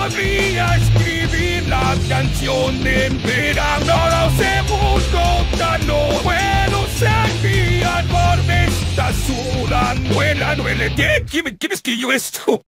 sabía escribir la canción de verano. Los segundos no puedo seguir por me está sudando el anuelo. ¿Quién escribió esto?